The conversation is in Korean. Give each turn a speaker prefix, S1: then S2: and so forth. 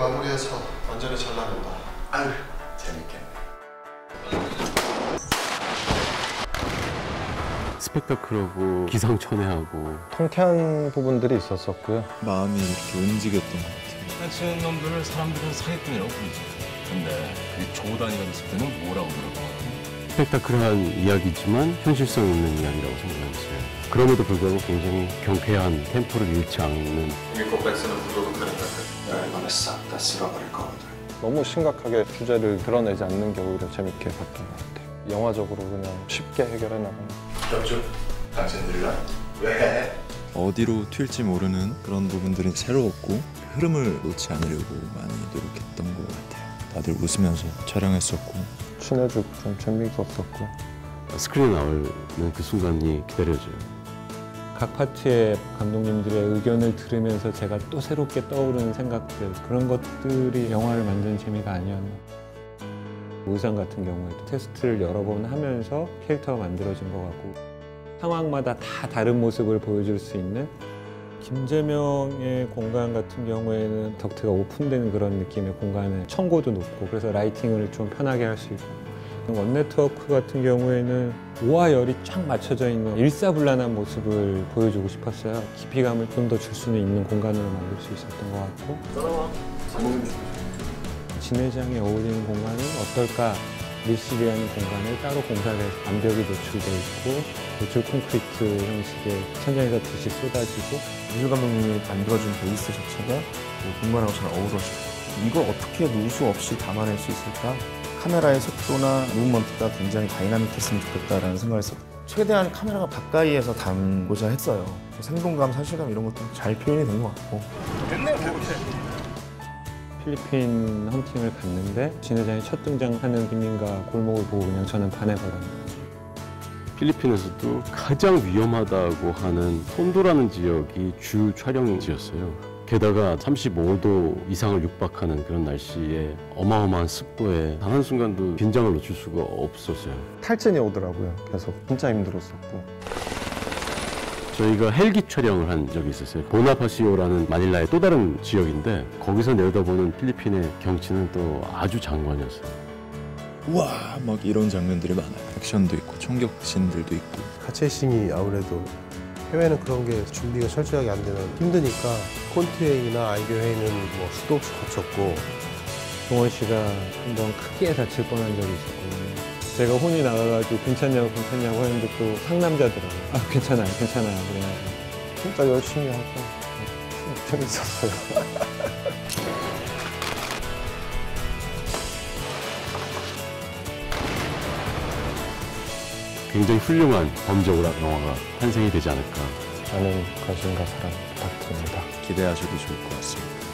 S1: 마무리해서 완전히 잘라낸다.
S2: 아유, 재밌겠네.
S3: 스펙타클하고 기상천외하고
S4: 통쾌한 부분들이 있었었고요.
S5: 마음이 이렇게 움직였던 것 같아요.
S6: 해치는 놈들을 사람들은 사기꾼이라고 부르지. 근데 그게 조단위가 됐을 때는 뭐라고 그러거든?
S3: 스펙타클한 이야기지만 현실성 있는 이야기라고 생각했어요. 그럼에도 불구하고 굉장히 경쾌한 템포를 잃지 않는
S1: 코믹콤플렉스는 부도덕하는 것들 이번에 싹 다 쓸어버릴 거거든.
S4: 너무 심각하게 주제를 드러내지 않는 게 오히려 재밌게 봤던 것 같아요. 영화적으로 그냥 쉽게 해결해 나가는.
S2: 격주, 당신들이랑 왜?
S5: 어디로 튈지 모르는 그런 부분들이 새로웠고 흐름을 놓지 않으려고 많이 노력했던 것 같아요. 다들 웃으면서 촬영했었고
S4: 친해지고 좀 재미있었었고.
S3: 스크린에 나오는 그 순간이 기다려져요.
S7: 각 파트의 감독님들의 의견을 들으면서 제가 또 새롭게 떠오르는 생각들, 그런 것들이 영화를 만드는 재미가 아니었나. 의상 같은 경우에도 테스트를 여러 번 하면서 캐릭터가 만들어진 것 같고, 상황마다 다 다른 모습을 보여줄 수 있는. 김재명의 공간 같은 경우에는 덕트가 오픈되는 그런 느낌의 공간에 청고도 높고, 그래서 라이팅을 좀 편하게 할 수 있고, 원네트워크 같은 경우에는 오와 열이 쫙 맞춰져 있는 일사불란한 모습을 보여주고 싶었어요. 깊이감을 좀 더 줄 수는 있는 공간으로 만들 수 있었던 것 같고, 진회장에 어울리는 공간은 어떨까? 밀실이라는 공간을 따로 공사를 해서 암벽이 노출되어 있고, 노출 콘크리트 형식의 천장에서 빛이 쏟아지고,
S8: 미술 감독님이 만들어준 베이스 자체가 공간하고 잘 어우러져요. 이걸 어떻게 누수 없이 담아낼 수 있을까? 카메라의 속도나 무브먼트가 굉장히 다이나믹했으면 좋겠다라는 생각을 했어요. 최대한 카메라가 가까이에서 담고자 했어요. 생동감, 사실감 이런 것도 잘 표현이 된 것 같고.
S7: 필리핀 헌팅을 갔는데 진회장이 첫 등장하는 김민가 골목을 보고 그냥 저는 반해버렸어요.
S3: 필리핀에서도 가장 위험하다고 하는 톤도라는 지역이 주 촬영지였어요. 게다가 35도 이상을 육박하는 그런 날씨에 어마어마한 습도에 단 한순간도 긴장을 놓칠 수가 없었어요.
S4: 탈진이 오더라고요. 계속 진짜 힘들었었고.
S3: 저희가 헬기 촬영을 한 적이 있었어요. 보나파시오라는 마닐라의 또 다른 지역인데 거기서 내려다보는 필리핀의 경치는 또 아주 장관이었어요.
S5: 우와 막 이런 장면들이 많아요. 액션도 있고 총격신들도 있고.
S9: 카체싱이 아무래도 해외는 그런 게 준비가 철저하게 안 되면 힘드니까 콘트웨이나 아이교회는 뭐 수도 없이 거쳤고.
S7: 동원 씨가 한번 크게 다칠 뻔한 적이 있었거든요. 제가 혼이 나가가지고 괜찮냐고 했는데 또 상남자더라고요. 아 괜찮아요 그래가지고
S4: 진짜 열심히 하고 재밌었어요.
S3: 굉장히 훌륭한 범죄 오락 영화가 탄생이 되지 않을까.
S4: 많은 관심과 사랑 부탁드립니다.
S5: 기대하셔도 좋을 것 같습니다.